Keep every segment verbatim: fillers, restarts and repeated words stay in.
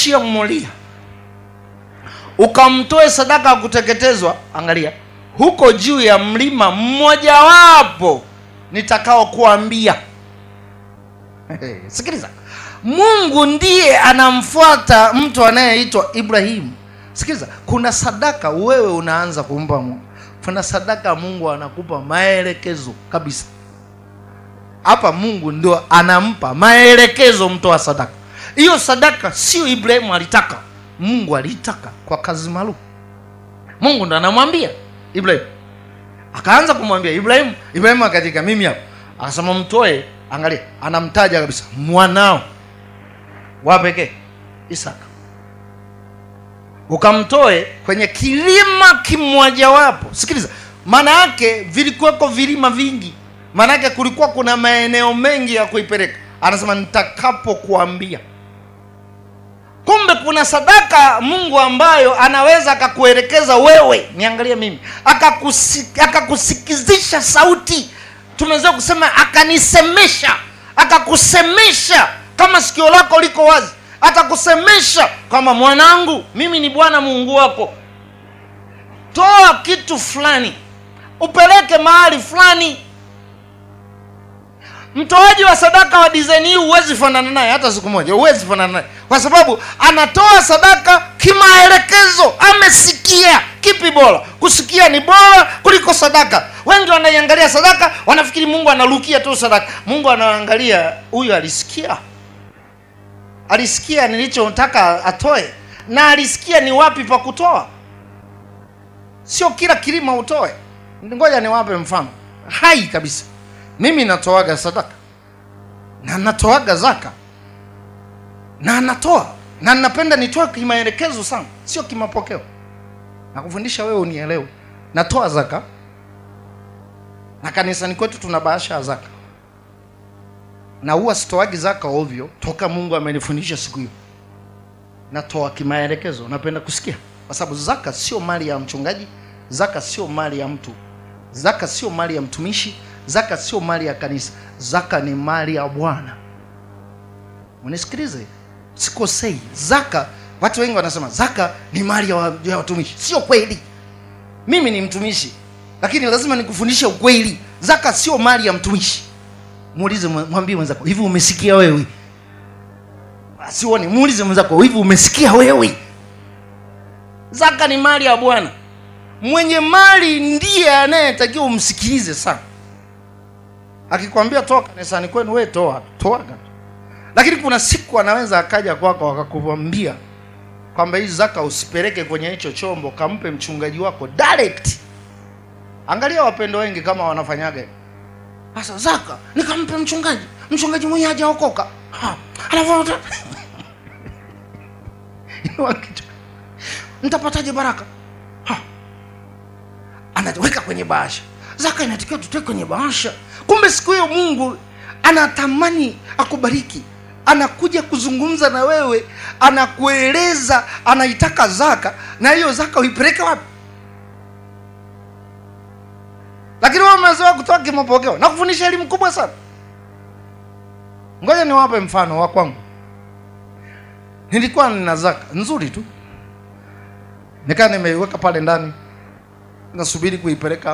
chia mmolia, ukamtoe sadaka ya kuteketezwa, angalia, huko juu ya mlima mmoja wapo nitakao kuambia. Sikiliza, Mungu ndiye anamfuata mtu anayeitwa Ibrahimu. Sikiliza, kuna sadaka wewe unaanza kumpa Mungu, kuna sadaka Mungu anakupa maelekezo kabisa. Hapa Mungu ndio anampa maelekezo mtoa sadaka. Hiyo sadaka sio Ibrahimu alitaka, Mungu alitaka kwa kazi maalum. Mungu ndo anamwambia Ibrahimu, akaanza kumwambia Ibrahimu. Ibrahimu akatika mimi hapo, akasema mtoe. Angalia, anamtaja kabisa mwanao wa pekee Isaka, ukamtoe kwenye kilima kimoja wapo. Sikiliza, maana yake vilikuwako vilima vingi, maana yake kulikuwa kuna maeneo mengi ya kuipeleka. Anasema nitakapokuambia. Kumbe kuna sadaka Mungu ambayo anaweza akakuelekeza wewe, niangalie mimi, akakusik, akakusikizisha sauti. Tumeweza kusema akanisemesha, akakusemesha kama sikio lako liko wazi, atakusemesha kama mwanangu, mimi ni Bwana Mungu wako. Toa kitu fulani, upeleke mahali fulani. Mtoaji wa sadaka wa design hii huwezi fanana naye hata siku moja, huwezi fanana naye, kwa sababu anatoa sadaka kimaelekezo. Amesikia kipi bora. Kusikia ni bora kuliko sadaka. Wengi wanaiangalia sadaka wanafikiri Mungu analukia tu sadaka. Mungu anaangalia huyu alisikia, alisikia nilichotaka atoe, na alisikia ni wapi pa kutoa. Sio kila kilima utoe. Ngoja niwape mfano hai kabisa. Mimi natoaga sadaka na natoaga zaka na natoa, na napenda nitoe kimaelekezo sana, sio kimapokeo. Nakufundisha wewe unielewe. Natoa zaka, na kanisani kwetu tuna bahasha ya zaka, na huwa sitoagi zaka ovyo, toka Mungu amenifundisha siku hiyo. Natoa kimaelekezo, napenda kusikia, kwa sababu zaka sio mali ya mchungaji, zaka sio mali ya mtu, zaka sio mali ya mtumishi, zaka sio mali ya kanisa, zaka ni mali ya Bwana. Unisikilize, sikosei. Zaka, watu wengi wanasema zaka ni mali ya watumishi. Sio kweli. Mimi ni mtumishi, lakini lazima nikufundishe ukweli. Zaka sio mali ya mtumishi. Muulize, mwambie mwenzako, hivi umesikia wewe? Asione, muulize mwenzako, hivi umesikia wewe? Zaka ni mali ya Bwana. Mwenye mali ndiye anayetakiwa umsikilize sana. Akikwambia toa kanisani kwenu, wewe toa, toaga. Lakini kuna siku anaweza akaja kwako akakuambia kwamba hii zaka usipeleke kwenye hicho chombo, kampe mchungaji wako direct. Angalia wapendo wengi kama wanafanyaga. Sasa zaka nikampe mchungaji, mchungaji mwenye hajaokoka. Ha, alafu nitapataje baraka? Ha, anaweka kwenye bahasha. Zaka inatakiwa tutoe kwenye bahasha. Kumbe siku hiyo Mungu anatamani akubariki, anakuja kuzungumza na wewe, anakueleza anaitaka zaka, na hiyo zaka uipeleke wapi? Lakini wewe umezoea kutoa kimapokeo. Na kufundisha elimu kubwa sana. Ngoja niwape mfano wa kwangu. Nilikuwa nina zaka nzuri tu, nikaa nimeiweka pale ndani, nasubiri kuipeleka.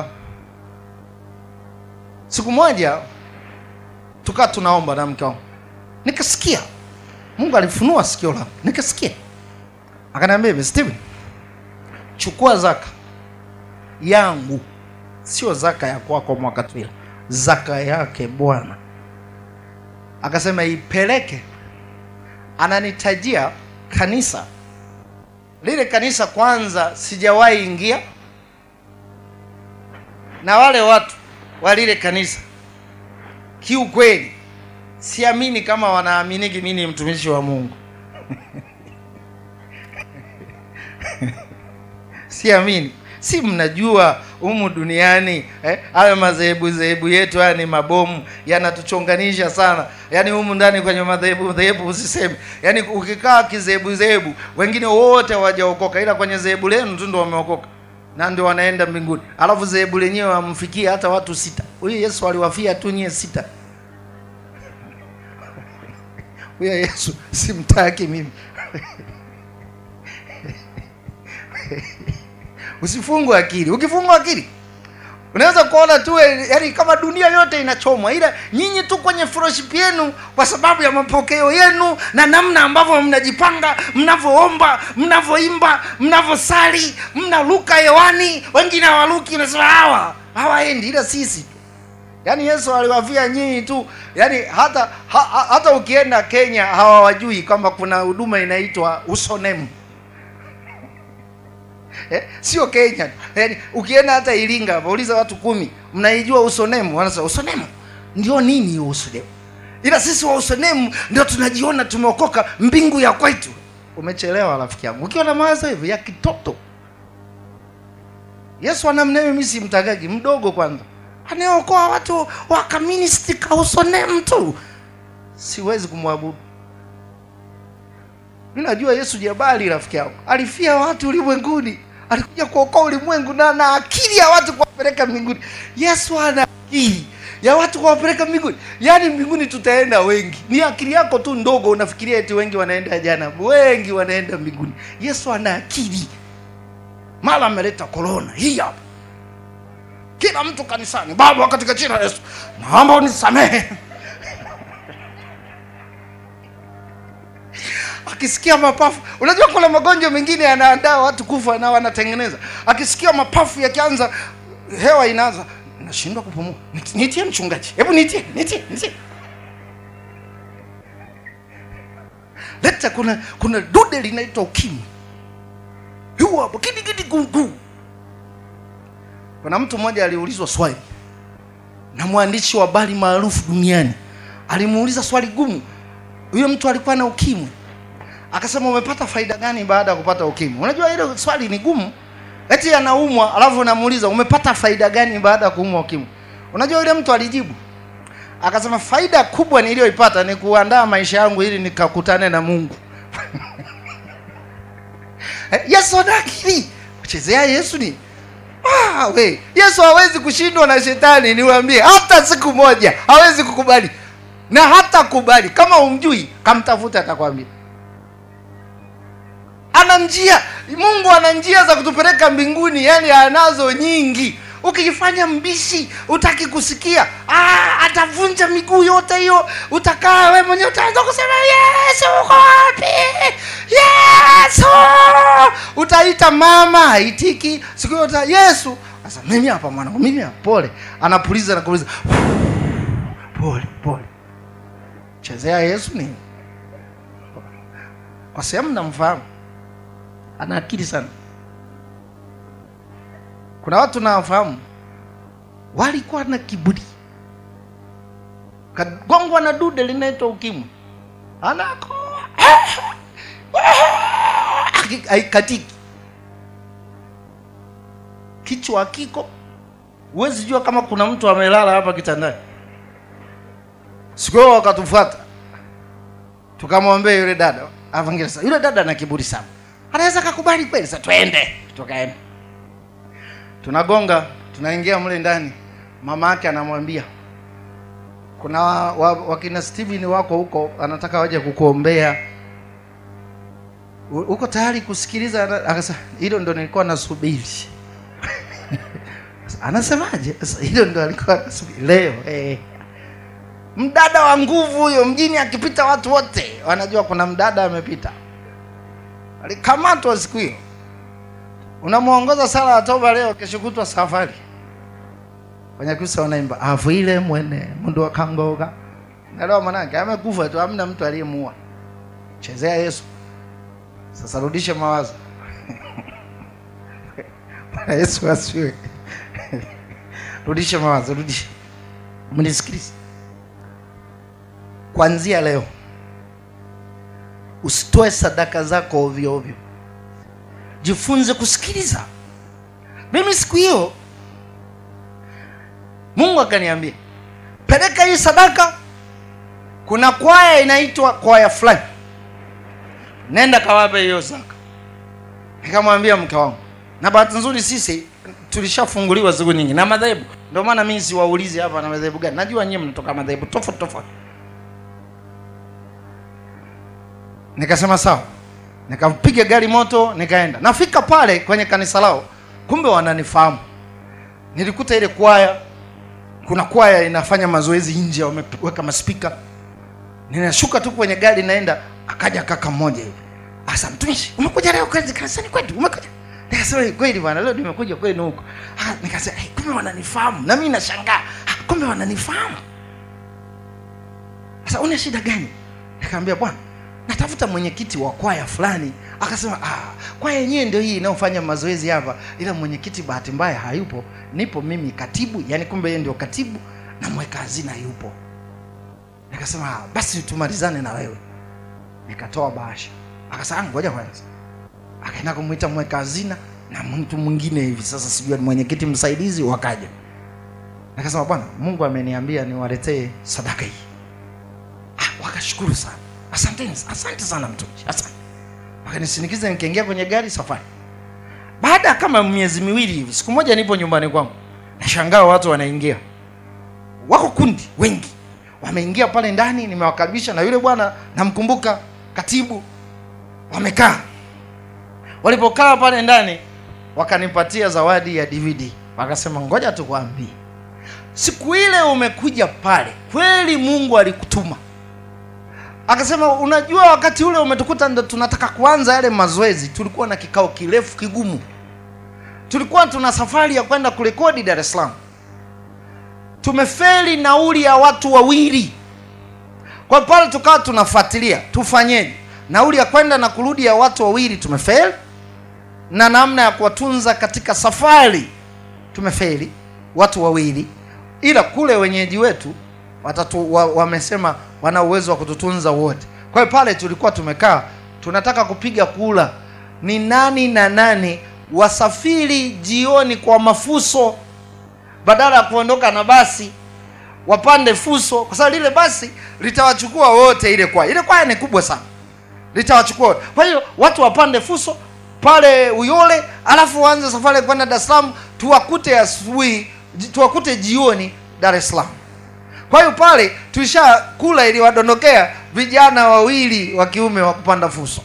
Siku moja tukaa tunaomba na mke wangu, nikasikia Mungu alifunua sikio langu, nikasikia akaniambia, Steven, chukua zaka yangu, sio zaka ya kwako Mwakatwila, zaka yake Bwana. Akasema ipeleke. Ananitajia kanisa. Lile kanisa kwanza sijawahi ingia, na wale watu wa lile kanisa kiukweli siamini kama wanaaminiki mimi ni mtumishi wa Mungu. Siamini. Si mnajua humu duniani eh, hayo madhehebu zehebu yetu haya ni mabomu, yanatuchonganisha sana. Yaani humu ndani kwenye madhehebu dhehebu usiseme. Yaani ukikaa kizehebu zehebu, wengine wote hawajaokoka, ila kwenye zehebu lenu tu ndio wameokoka na ndio wanaenda mbinguni. Alafu zehebu lenyewe wamfikia hata watu sita. Huyo Yesu aliwafia tu nyie sita. Huyo Yesu simtaki mimi. Usifungwe akili. Ukifungwa akili unaweza kuona tu yani kama dunia yote inachomwa, ila nyinyi tu kwenye fellowship yenu kwa sababu ya mapokeo yenu na namna ambavyo mnajipanga, mnavoomba, mnavoimba, mnavosali, mnaruka hewani, wengine hawaruki, unasema hawa hawaendi, ila sisi tu. Yani Yesu aliwavia nyinyi tu, yani hata ha, ha, hata ukienda Kenya hawawajui kwamba kuna huduma inaitwa usonemu. Eh, sio Kenya. Yaani ukienda hata Iringa, wauliza watu kumi, mnaijua usonemu? Wanasema usonemu ndio nini hiyo usonemu? Ila sisi wa usonemu ndio tunajiona tumeokoka mbingu ya kwetu. Umechelewa rafiki yangu. Ukiwa na mawazo hivi ya kitoto. Yesu anamnemi mimi si mtagaji mdogo kwanza. Anaokoa watu wa community ka usonemu tu. Siwezi kumwabudu. Mimi najua Yesu jabali rafiki yangu. Alifia watu ulimwenguni. Alikuja kuokoa ulimwengu na na akili ya watu kuwapeleka mbinguni. Yesu ana akili ya watu kuwapeleka mbinguni. Yaani mbinguni tutaenda wengi. Ni akili yako tu ndogo unafikiria eti wengi wanaenda jana. Wengi wanaenda mbinguni. Yesu ana akili. Mara ameleta corona hii hapa. Kila mtu kanisani, Baba katika jina la Yesu, naomba unisamehe. Akisikia mapafu, unajua kuna magonjwa mengine yanaandaa watu kufa na wanatengeneza. Akisikia mapafu yakianza, hewa inaanza, nashindwa kupumua. Nitie mchungaji. Hebu nitie, nitie, nitie. Leta kuna kuna dude linaitwa ukimwi. Huwa hapo kidi kidi gugu. Kuna mtu mmoja aliulizwa swali na mwandishi wa habari maarufu duniani. Alimuuliza swali gumu. Huyo mtu alikuwa na ukimwi. Akasema umepata faida gani baada ya kupata ukimwi? Unajua hilo swali ni gumu. Eti anaumwa alafu unamuuliza umepata faida gani baada ya kuumwa ukimwi? Unajua yule mtu alijibu. Akasema faida kubwa niliyoipata ni kuandaa maisha yangu ili nikakutane na Mungu. Yesu ana akili. Kuchezea Yesu ni ah we. Yesu hawezi kushindwa na shetani, niwaambie. Hata siku moja hawezi kukubali. Na hata kubali kama umjui, kamtafuta atakwambia. Ana njia, Mungu ana njia za kutupeleka mbinguni, yani anazo nyingi. Ukijifanya mbishi, utaki kusikia, ah atavunja miguu yote hiyo. Utakaa wewe mwenyewe utaanza kusema Yesu uko wapi? Yesu! Utaita mama, haitiki. Siku yote Yesu, sasa mimi hapa mwanangu, mimi hapa pole. Anapuliza na kuuliza. Pole, pole. Chezea Yesu ni. Kwa sababu namfahamu. Ana akili sana. Kuna watu nawafahamu walikuwa na kiburi. Kagongwa na dude linaitwa ukimwi. Anakoa. Haikatiki. Kichwa kiko. Huwezi jua kama kuna mtu amelala hapa kitandani. Siku wakatufuata. Tukamwambia yule dada, avangelisa. Yule dada ana kiburi sana. Anaweza kukubali kweli? Sasa twende. Tukaenda. Tunagonga, tunaingia mle ndani. Mama yake anamwambia kuna wakina wa, Steven wako huko anataka waje kukuombea. Uko tayari kusikiliza? Akasema hilo ndo nilikuwa nasubiri. Anasemaje? Hilo ndo alikuwa anasubiri leo. Eh. Mdada wa nguvu huyo, mjini akipita watu wote wanajua kuna mdada amepita. Alikamatwa siku hiyo. Unamuongoza sala ya toba leo, kesho kutwa safari. Wanyakusa wanaimba afu ile mwene mundu wakangoga. Na leo manake amekufa tu, hamna mtu aliyemuua. Chezea Yesu. Sasa rudisha mawazo. Yesu asiwe. Rudisha mawazo, rudisha. Mnisikilize. Kuanzia leo usitoe sadaka zako ovyo ovyo. Jifunze kusikiliza. Mimi siku hiyo Mungu akaniambia, peleka hii sadaka, kuna kwaya inaitwa kwaya fulani, nenda kawape hiyo sadaka. Nikamwambia mke wangu, na bahati nzuri sisi tulishafunguliwa siku nyingi na madhehebu, ndio maana mimi siwaulizi hapa na madhehebu gani. Najua nyinyi mnatoka madhehebu tofauti tofauti. Nikasema sawa. Nikapiga gari moto nikaenda. Nafika pale kwenye kanisa lao, kumbe wananifahamu. Nilikuta ile kwaya, kuna kwaya inafanya mazoezi nje, wameweka maspika. Ninashuka tu kwenye gari naenda, akaja kaka mmoja hivi. Asa, mtumishi, umekuja leo kweli kanisani kwetu? Umekuja? Nikasema kweli bwana, leo nimekuja kwenu huko. Ah, nikasema hey, kumbe wananifahamu. Na mimi nashangaa, ah, kumbe wananifahamu. Sasa una shida gani? Nikamwambia bwana, natafuta mwenyekiti wa kwaya fulani. Akasema ah, kwaya yenyewe ndio hii inayofanya mazoezi hapa, ila mwenyekiti bahati mbaya hayupo. Nipo mimi katibu, yani kumbe yeye ndio katibu na mweka hazina yupo. Nikasema ah, basi tumalizane na wewe. Nikatoa bahasha. Akasema ngoja kwanza. Akaenda kumuita mweka hazina na mtu mwingine hivi, sasa sijui mwenyekiti msaidizi wakaja. Nikasema bwana, Mungu ameniambia niwaletee sadaka hii. Ah, wakashukuru sana. Asante, asante sana mtumishi. Asante. Wakanisindikiza nikaingia kwenye gari safari. Baada kama miezi miwili hivi, siku moja nipo nyumbani kwangu. Nashangaa watu wanaingia. Wako kundi wengi. Wameingia pale ndani, nimewakaribisha na yule bwana namkumbuka katibu. Wamekaa. Walipokaa pale ndani, wakanipatia zawadi ya D V D. Wakasema ngoja tukwambie. Siku ile umekuja pale, kweli Mungu alikutuma. Akasema unajua wakati ule umetukuta ndo tunataka kuanza yale mazoezi, tulikuwa na kikao kirefu kigumu. Tulikuwa tuna safari ya kwenda kurekodi Dar es Salaam. Tumefeli nauli ya watu wawili. Kwa pale tukawa tunafuatilia, tufanyeje? Nauli ya kwenda na kurudi ya watu wawili tumefeli, na namna ya kuwatunza katika safari tumefeli watu wawili, ila kule wenyeji wetu watatu wamesema wa wana uwezo wa kututunza wote. Kwa hiyo pale tulikuwa tumekaa tunataka kupiga kula ni nani na nani wasafiri jioni kwa mafuso, badala ya kuondoka na basi wapande fuso, kwa sababu lile basi litawachukua wote. Ile kwa ile kwaya ni kubwa sana, litawachukua. Kwa hiyo watu wapande fuso pale Uyole, alafu waanze safari kwenda Dar es Salaam, tuwakute asubuhi, tuwakute jioni Dar es Salaam. Kwa hiyo pale tulishakula ili wadondokea vijana wawili wa kiume wa kupanda fuso.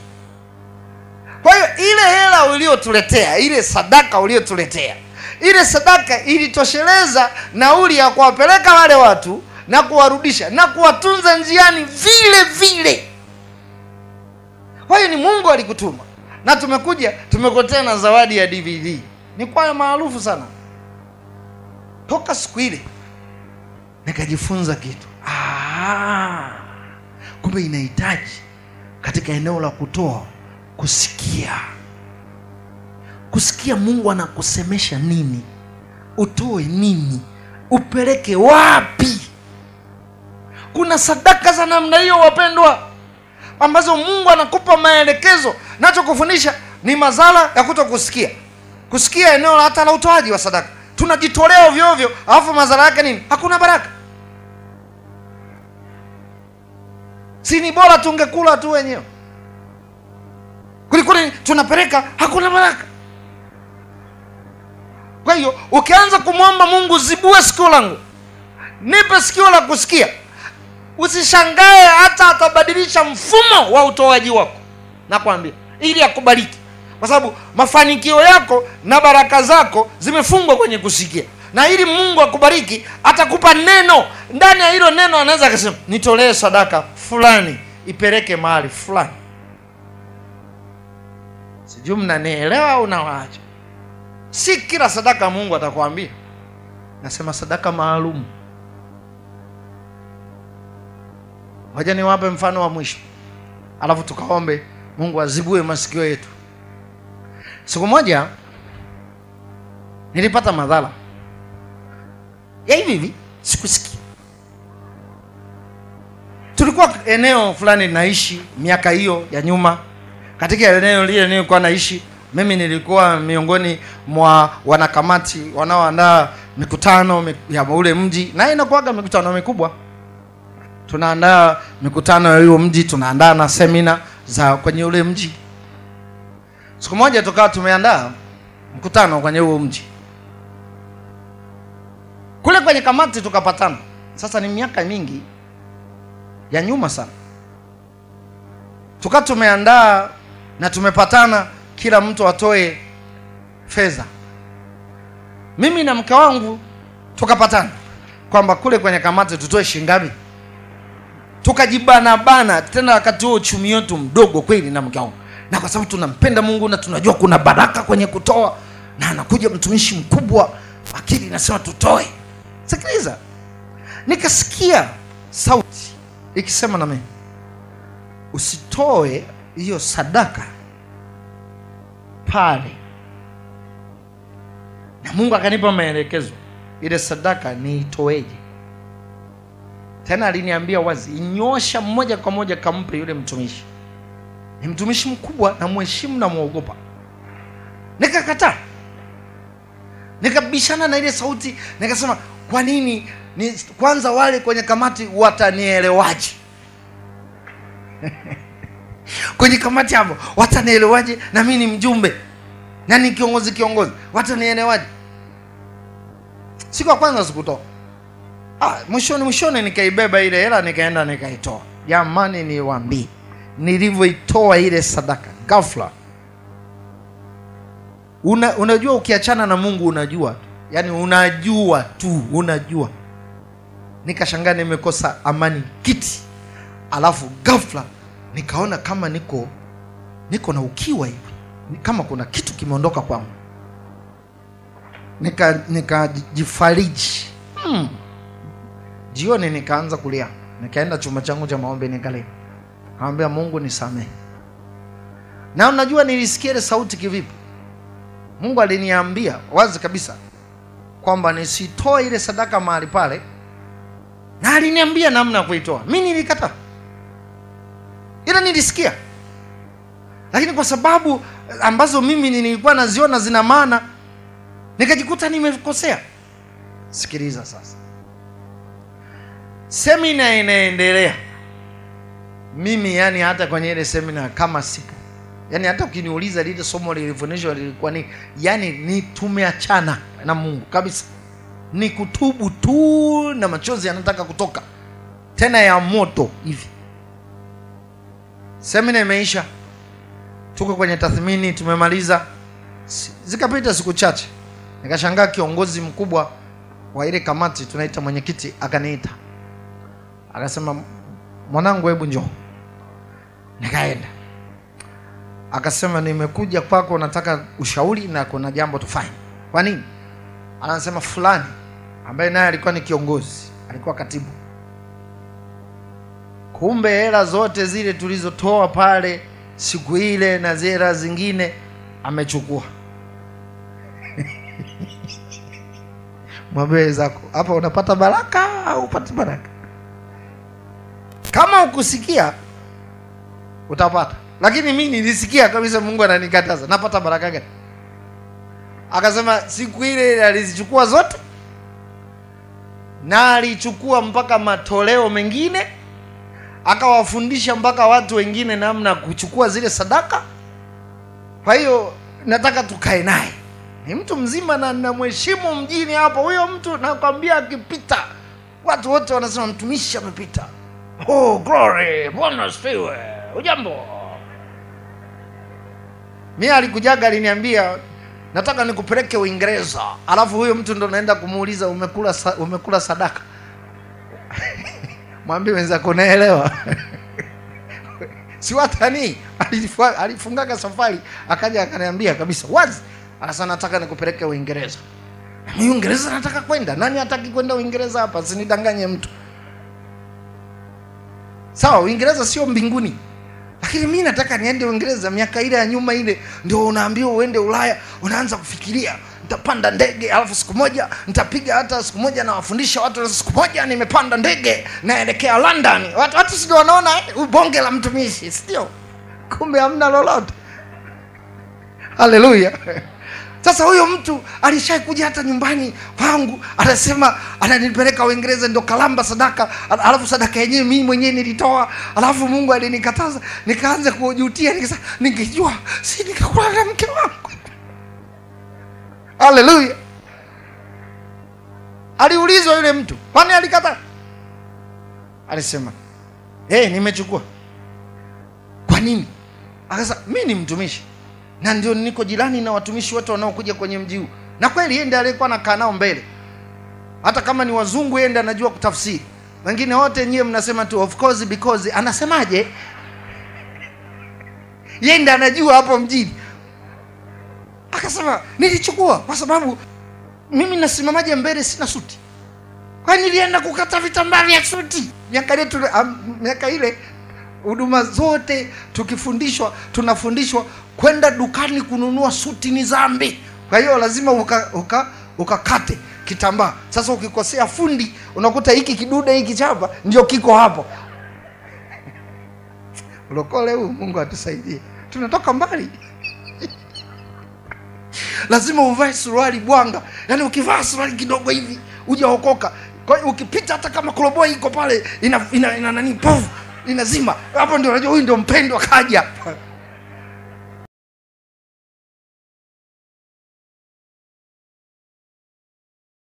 Kwa hiyo ile hela uliotuletea, ile sadaka uliotuletea, ile sadaka ilitosheleza nauli ya kuwapeleka wale watu na kuwarudisha na kuwatunza njiani vile vile. Kwa hiyo ni Mungu alikutuma. Na tumekuja tumekotea na zawadi ya D V D. Ni kwaya maarufu sana. Toka siku ile nikajifunza kitu. Ah, kumbe inahitaji katika eneo la kutoa kusikia. Kusikia Mungu anakusemesha nini, utoe nini, upeleke wapi. Kuna sadaka za namna hiyo wapendwa, ambazo Mungu anakupa maelekezo. Nacho kufundisha ni madhara ya kutokusikia. Kusikia eneo la hata la utoaji wa sadaka, tunajitolea ovyo ovyo, alafu madhara yake nini? Hakuna baraka. Si ni bora tungekula tu wenyewe kuliko tunapeleka, hakuna baraka. Kwa hiyo ukianza kumwomba Mungu, zibue sikio langu, nipe sikio la kusikia, usishangae hata atabadilisha mfumo wa utoaji wako. Nakwambia ili akubariki, kwa sababu mafanikio yako na baraka zako zimefungwa kwenye kusikia. Na ili Mungu akubariki, atakupa neno. Ndani ya hilo neno anaweza akasema nitolee sadaka fulani ipeleke mahali fulani. Sijui mnanielewa au nawaacha? Si kila sadaka Mungu atakwambia. Nasema sadaka maalum. Wacha niwape mfano wa mwisho, alafu tukaombe Mungu azibue masikio yetu. Siku moja nilipata madhara ya hivi hivi, sikusikia. Tulikuwa eneo fulani naishi miaka hiyo ya nyuma. Katika eneo lile nilikuwa naishi, mimi nilikuwa miongoni mwa wanakamati wanaoandaa mikutano ya ule mji, na inakuwaga mikutano mikubwa. Tunaandaa mikutano ya hiyo mji, tunaandaa na semina za kwenye ule mji. Siku moja tukawa tumeandaa mkutano kwenye huo mji. Kule kwenye kamati tukapatana. Sasa ni miaka mingi ya nyuma sana. Tukawa tumeandaa na tumepatana kila mtu atoe fedha. Mimi na mke wangu tukapatana kwamba kule kwenye kamati tutoe shilingi ngapi. Tukajibana bana, tena wakati huo uchumi wetu mdogo kweli na mke wangu. Na kwa sababu tunampenda Mungu na tunajua kuna baraka kwenye kutoa, na anakuja mtumishi mkubwa, akili nasema tutoe. Sikiliza. Nikasikia sauti ikisema na mimi, usitoe hiyo sadaka pale. Na Mungu akanipa maelekezo ile sadaka niitoeje. Tena aliniambia wazi, inyosha mmoja kwa moja kampe yule mtumishi. Ni mtumishi mkubwa na mheshimu na muogopa. Nikakataa. Nikabishana na ile sauti, nikasema kwa nini ni kwanza wale kwenye kamati watanielewaje? Kwenye kamati hapo watanielewaje na mimi ni mjumbe? Na ni kiongozi kiongozi. Watanielewaje? Siku ya kwanza sikutoa. Ah, mwishoni mwishoni nikaibeba ile hela nikaenda nikaitoa. Jamani niwaambie, nilivyoitoa ile sadaka ghafla. Una, unajua ukiachana na Mungu unajua. Yaani unajua tu, unajua. Nikashangaa nimekosa amani kiti. Alafu ghafla nikaona kama niko niko na ukiwa hivi. Kama kuna kitu kimeondoka kwangu. Nika nikajifariji. Hmm. Jioni nikaanza kulia. Nikaenda chumba changu cha maombi nikalia. Nikamwambia Mungu nisamehe. Na unajua nilisikia ile sauti kivipi? Mungu aliniambia wazi kabisa kwamba nisitoe ile sadaka mahali pale. Na aliniambia namna ya kuitoa. Mimi nilikataa. Ila nilisikia. Lakini kwa sababu ambazo mimi nilikuwa naziona zina maana, nikajikuta nimekosea. Sikiliza sasa. Semina inaendelea. Mimi yani hata kwenye ile semina kama sipo. Yani hata ukiniuliza lile somo lilifundishwa lilikuwa ni yani ni tumeachana na Mungu kabisa. Ni kutubu tu na machozi yanataka kutoka. Tena ya moto hivi. Semina imeisha. Tuko kwenye tathmini tumemaliza. Zikapita siku chache. Nikashangaa kiongozi mkubwa wa ile kamati tunaita mwenyekiti akaniita. Akasema mwanangu hebu njoo. Nikaenda. Akasema nimekuja kwako nataka ushauri na kuna jambo tufanye. Kwa nini? Anasema fulani ambaye naye alikuwa ni kiongozi, alikuwa katibu. Kumbe hela zote zile tulizotoa pale siku ile na zera zingine amechukua. Mwambie zako, hapa unapata baraka au upati baraka? Kama ukusikia utapata. Lakini mimi nilisikia kabisa Mungu ananikataza. Napata baraka gani? Akasema siku ile alizichukua zote. Na alichukua mpaka matoleo mengine. Akawafundisha mpaka watu wengine namna kuchukua zile sadaka. Kwa hiyo nataka tukae naye. Ni mtu mzima na namheshimu mjini hapo. Huyo mtu nakwambia akipita watu wote wanasema mtumishi amepita. Oh glory, Bwana asifiwe. Ujambo. Mimi alikujaga aliniambia nataka nikupeleke Uingereza. Alafu huyo mtu ndo naenda kumuuliza umekula sa, umekula sadaka. Mwambie wenzako naelewa. Si watani alifungaga safari akaja akaniambia kabisa wazi. Anasema nataka nikupeleke Uingereza. Mimi Uingereza nataka kwenda. Nani hataki kwenda Uingereza hapa? Sinidanganye mtu. Sawa, Uingereza sio mbinguni. Lakini mimi nataka niende Uingereza. Miaka ile ya nyuma ile ndio unaambiwa uende Ulaya, unaanza kufikiria nitapanda ndege alafu siku moja nitapiga hata siku moja na wafundisha watu siku moja nimepanda ndege naelekea London. Watu watu sio wanaona ubonge la mtumishi, sio? Kumbe hamna lolote. Haleluya. Sasa huyo mtu alishakuja hata nyumbani kwangu, anasema ananipeleka Uingereza ndo kalamba sadaka, alafu sadaka yenyewe mimi mwenyewe nilitoa, alafu Mungu alinikataza, nikaanza kujutia, nikasema ningejua si nikakula na mke wangu. Haleluya. Aliulizwa yule mtu, kwani alikataa? Alisema, "Eh, hey, nimechukua." Kwa nini? Akasema mimi ni mtumishi na ndio niko jirani na watumishi wote wanaokuja kwenye mji huu. Na kweli yeye ndiye alikuwa anakaa nao mbele. Hata kama ni wazungu yeye ndiye anajua kutafsiri. Wengine wote nyewe mnasema tu of course because anasemaje? Yeye ndiye anajua hapo mjini. Akasema nilichukua kwa sababu mimi nasimamaje mbele sina suti. Kwa nilienda kukata vitambaa vya suti. Miaka ile miaka ile huduma zote tukifundishwa tunafundishwa kwenda dukani kununua suti ni dhambi. Kwa hiyo lazima uka, uka, ukakate kitambaa. Sasa ukikosea fundi unakuta hiki kidude hiki chapa ndio kiko hapo. Ulokole huu Mungu atusaidie. Tunatoka mbali. Lazima uvae suruali bwanga. Yaani ukivaa suruali kidogo hivi hujaokoka. Kwa hiyo ukipita hata kama koroboi iko pale ina ina, ina nani povu inazima. Hapo ndio unajua huyu ndio mpendwa kaja.